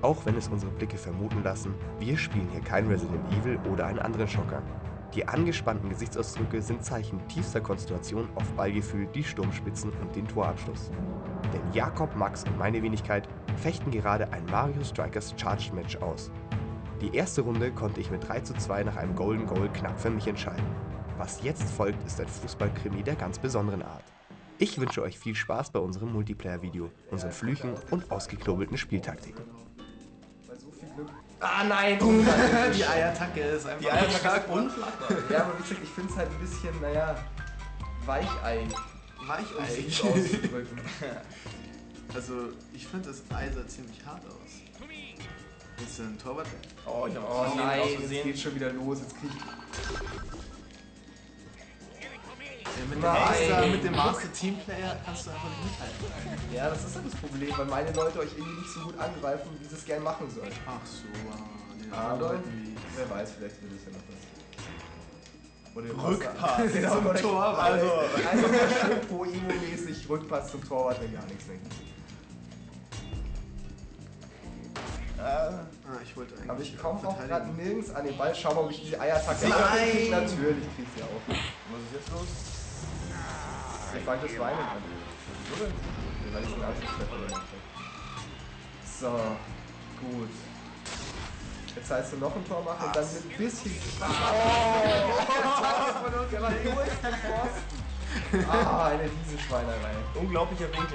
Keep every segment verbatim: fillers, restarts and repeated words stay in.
Auch wenn es unsere Blicke vermuten lassen, wir spielen hier kein Resident Evil oder einen anderen Schocker. Die angespannten Gesichtsausdrücke sind Zeichen tiefster Konzentration auf Ballgefühl, die Sturmspitzen und den Torabschluss. Denn Jakob, Max und meine Wenigkeit fechten gerade ein Mario Strikers Charged Match aus. Die erste Runde konnte ich mit drei zu zwei nach einem Golden Goal knapp für mich entscheiden. Was jetzt folgt, ist ein Fußballkrimi der ganz besonderen Art. Ich wünsche euch viel Spaß bei unserem Multiplayer-Video, unseren Flüchen und ausgeklobelten Spieltaktiken. Bei so viel Glück. Ah nein! Die Eiattacke ist einfach die Eiattacke stark ist unschlagbar. Ja, aber wie gesagt, ich finde es halt ein bisschen, naja, Weichei. Weichei. Um es nicht auszudrücken. Also, ich finde das Ei sah ziemlich hart aus. Ist ein Torwart? Oh, ich hab oh nein, jetzt geht's schon wieder los. Jetzt krieg ich... Ja, mit, dem Master, mit dem Master Teamplayer kannst du einfach nicht mithalten. Ja, das ist ja das Problem, weil meine Leute euch irgendwie nicht so gut angreifen, wie sie es gerne machen sollen. Ach so, ja. Aber wer weiß, vielleicht wird es ja noch was. Oder Rückpass genau, zum Torwart. Also, einfach mal schön Pro-Emo-mäßig Rückpass zum Torwart, wenn gar nichts denkt. Ah, ich wollte eigentlich. Aber ich komme auch gerade nirgends an den Ball. Schau mal, ob ich diese Eiattacke Nein! Natürlich krieg ich sie auch. Was ist jetzt los? Ich fang das Weinen an. Wieso denn? Weil ich den Anschlusstreffer gemacht habe. So, gut. Jetzt heißt du noch ein Tor machen und dann mit ein bisschen... Oh! Der war nur im Pfosten. Ah, eine Riesenschweinerei. Unglaublicher Winkel.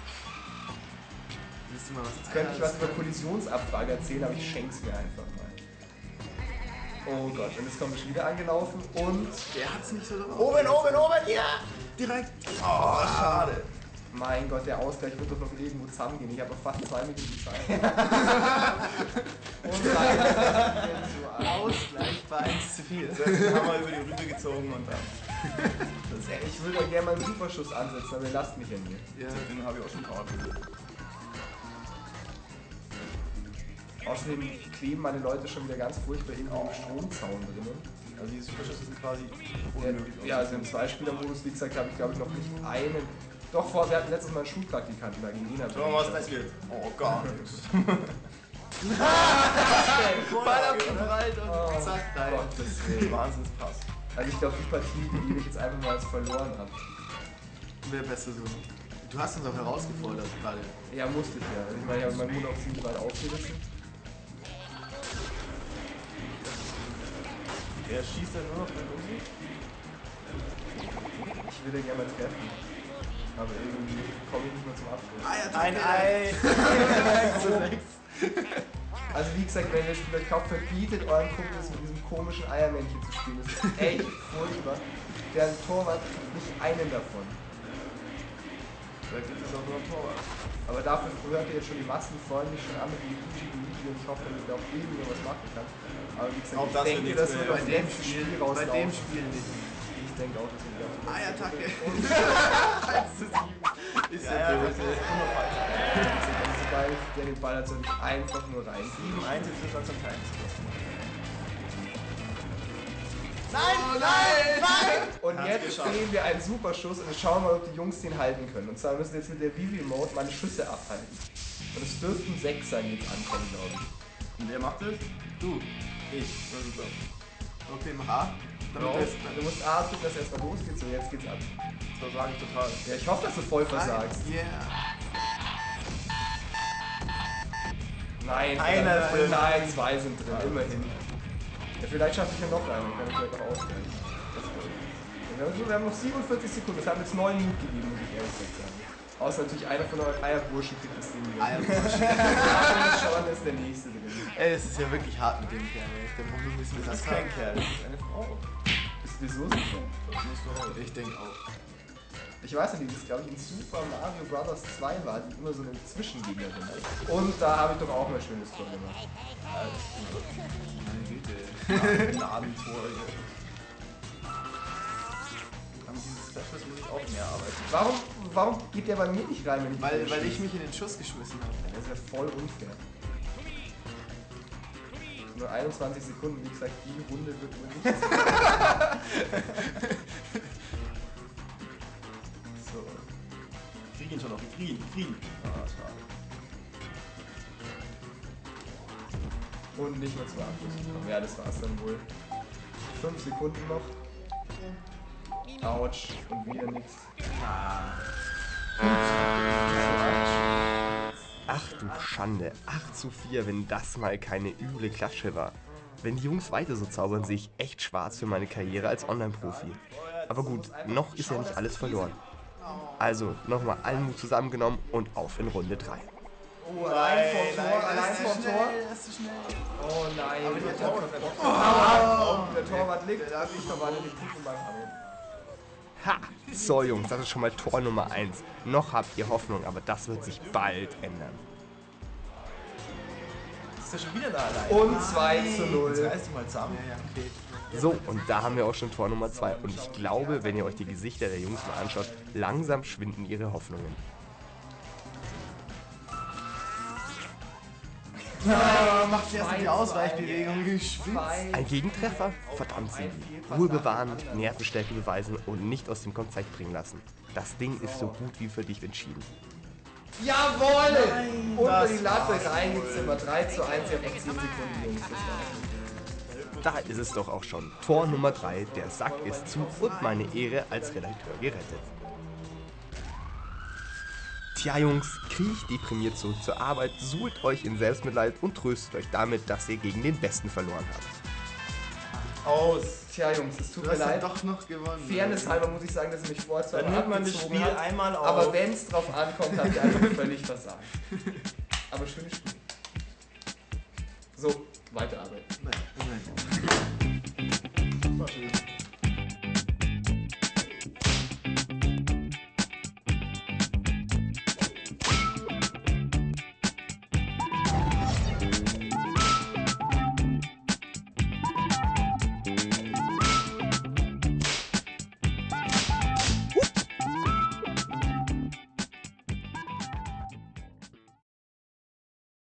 Siehst du mal, was Jetzt könnte ich was über Kollisionsabfrage erzählen, aber ich schenk's mir einfach mal. Oh Gott, und jetzt kommt es wieder angelaufen und... Der hat's nicht so drauf. Oben, oben, oben, ja! Direkt. Oh, schade. Mein Gott, der Ausgleich wird doch noch irgendwo zusammengehen. Ich habe noch fast zwei Minuten Zeit. Und rein. Ausgleich bei eins zu vier. Das heißt, wir haben mal über die Rübe gezogen und dann. Das, ich würde ja gerne mal einen Superschuss ansetzen, aber ihr lasst mich ja nie. Ja, den habe ich auch schon drauf. Außerdem kleben meine Leute schon wieder ganz furchtbar in einem Stromzaun drinnen. Also die Superschüsse sind quasi unmöglich. Ja, also im Zweispieler-Modus, wie gesagt, habe ich glaube ich noch nicht einen. Doch, vor, wir hatten letztes Mal einen Schulpraktikanten da gegen ihn. Schau mal, was das wird. Oh, gar nichts. Ball abgeprallt und oh, zack, rein. Wahnsinnspass. Also ich glaube, die Partie, die gebe ich jetzt einfach mal als verloren ab. Wäre besser so. Du hast uns auch herausgefordert gerade. Ja, musste ich ja. Ich meine, ich habe meinen Mund auch ziemlich weit aufgerissen. Er schießt dann nur noch mit uns. Ich will den gerne mal treffen. Aber irgendwie komme ich nicht mehr zum Abschluss. Ein Ei! Also wie gesagt, wenn ihr das Spiel euch kauft, verbietet euren Kumpels mit diesem komischen Eiermännchen zu spielen. Das ist echt furchtbar. Der Torwart kriegt nicht einen davon. Vielleicht ist es auch nur ein Torwart. Aber dafür hört ihr jetzt schon die Massen, die freuen mich schon an mit Luigi und ich hoffe, dass ich da auch irgendwie was machen kann. Aber wie gesagt, auch ich das denke, das wird bei auf dem Spiel, Spiel Spiel rauslaufen. Bei dem Spiel nicht. Ich denke auch, dass wir wieder auf Eiattacke. eins zu sieben. Ist ja, ja das ist Sobald der den Ball hat, soll ich einfach nur rein. sieben eins ist das zum Teil. Nein, nein, nein! Und Hat's jetzt geschafft. sehen wir einen Superschuss und jetzt schauen wir mal, ob die Jungs den halten können. Und zwar müssen wir jetzt mit der Vivi-Mode meine Schüsse abhalten. Und es dürften sechs sein, die jetzt ankommen, glaube ich. Und wer macht das? Du. Ich. Na super. Okay, mach A. Genau. Du musst A drücken, dass erstmal losgeht. So, jetzt geht's ab. Das versage ich total. Ja, ich hoffe, dass du voll versagst. Yeah. Nein, einer verdammt, drin. Nein, zwei sind drin, immerhin. Ja, vielleicht schaffe ich ja noch einen, dann kann ich vielleicht noch ausgleichen. Wir haben, wir haben noch siebenundvierzig Sekunden, das haben jetzt neun Minuten gegeben, muss ich ehrlich sagen. Außer natürlich einer von euren Eierburschen kriegt das Ding wieder. Eierburschen. Schauen, ist der nächste drin. Ey, es ist ja wirklich hart mit dem Kerl. Ich denke, warum du bist das ist kein Kerl, das ist eine Frau. Bist du so sicher? Das musst du auch. Ich denke auch. Ich weiß nicht, das glaube ich in Super Mario Bros. zwei war, die immer so eine Zwischengegnerin. Und da habe ich doch auch mal ein schönes Tor gemacht. Meine Güte. Gnadentor hier. An dieses Specials muss ich auch mehr arbeiten. Warum, warum geht der bei mir nicht rein, wenn ich Weil, mich weil ich mich in den Schuss geschmissen habe. Das ist ja voll unfair. Nur einundzwanzig Sekunden, wie gesagt, die Runde wird wohl nicht. So. Ich krieg ihn schon noch, ich krieg ihn, ich krieg ihn. Ah, schade. Und nicht mehr zwei Abschlüsse bekommen. Ja, das war's dann wohl. Fünf Sekunden noch. Autsch. Und wieder nichts. Ach du Schande, acht zu vier, wenn das mal keine üble Klatsche war. Wenn die Jungs weiter so zaubern, sehe ich echt schwarz für meine Karriere als Online-Profi. Aber gut, noch ist ja nicht alles verloren. Also, nochmal allen Mut zusammengenommen und auf in Runde drei. Oh, allein vor Tor, allein vor Tor. Oh nein, aber der Torwart verbockt. Oh, der Torwart liegt. Der darf nicht verwandelt den Titel beim Abo. Ha! So Jungs, das ist schon mal Tor Nummer eins. Noch habt ihr Hoffnung, aber das wird sich bald ändern. Ist ja schon wieder da allein. Und zwei zu null. Jetzt reißt die mal zusammen. Ja, ja, okay. So, und da haben wir auch schon Tor Nummer zwei. Und ich glaube, wenn ihr euch die Gesichter der Jungs mal anschaut, langsam schwinden ihre Hoffnungen. Ja, macht erst die Ausweichbewegung gespielt. Ein Gegentreffer? Verdammt sie. Ruhe bewahren, Nervenstärke beweisen und nicht aus dem Konzept bringen lassen. Das Ding ist so gut wie für dich entschieden. Jawohl! Nein, Unter das die Latte war's reingezimmert. drei zu eins, ihr habt noch zehn Sekunden, Jungs. Das war's. Da ist es doch auch schon. Tor Nummer drei, der Sack ist zu und meine Ehre als Redakteur gerettet. Tja Jungs, kriecht deprimiert zurück zur Arbeit, suhlt euch in Selbstmitleid und tröstet euch damit, dass ihr gegen den Besten verloren habt. Aus. Tja Jungs, es tut Du mir hast dann leid. doch noch gewonnen. Fairness halber muss ich sagen, dass ihr mich vorher zwar Dann nimmt man das abgezogen Spiel habt, einmal auf. aber wenn es drauf ankommt, habt ihr einfach völlig versagt. Aber schönes Spiel. So, weiterarbeiten. Nein, nein. War schön.